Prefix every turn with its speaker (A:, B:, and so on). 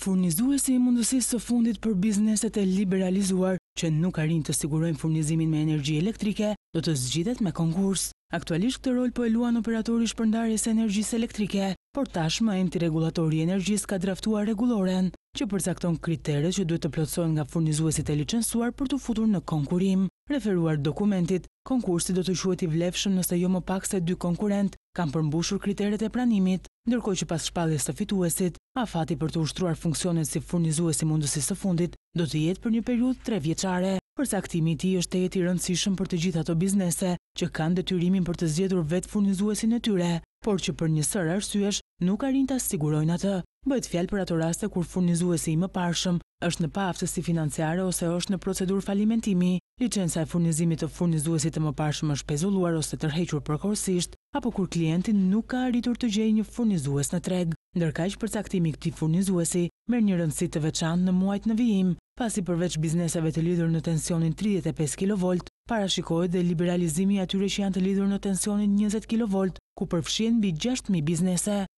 A: Furnizuesi i mundësisë së fundit për bizneset e liberalizuar që nuk arrin të sigurojnë furnizimin me energji elektrike, do të zgjidhet me konkurs. Aktualisht këtë rol po e luan operatori i shpërndarjes së energjisë elektrike, por tashmë enti rregullatori i energjisë ka draftuar rregulloren që përcakton kriteret që duhet të plotësohen nga furnizuesit e licencuar për të futur në konkurim. Referuar dokumentit, konkursi do të quhet i vlefshëm nëse jo më pak se 2 konkurrent kanë përmbushur kriteret e pranimit, ndërkohë që pas shpalljes së fituesit, afati për të ushtruar funksionet si furnizues i mundësisë së fundit do të jetë për një periudhë 3 vjeçare. Përcaktimi i tij është tejet i rëndësishëm për të gjithë ato biznese që kanë detyrimin për të zgjedhur vetë furnizuesin e tyre, por që për një sër arsyesh nuk arrin ta sigurojnë atë. Bëhet fjalë për ato raste kur furnizuesi i mëparshëm është në paaftësi financiare ose është në procedurë falimentimi, licenca e furnizimit të furnizuesit të mëparshëm është pezulluar ose tërhequr përkohësisht, apo kur klienti nuk ka arritur të gjejë një furnizues në treg. Ndërkaq përcaktimi i këtij furnizuesi merr një rëndësi të veçantë në muajt në vijim, pasi përveç bizneseve të lidhur në tensionin 35 kV, parashikohet dhe liberalizimi i atyre që janë të lidhur në tensionin 20 kV, ku përfshihen mbi 6.000 biznese.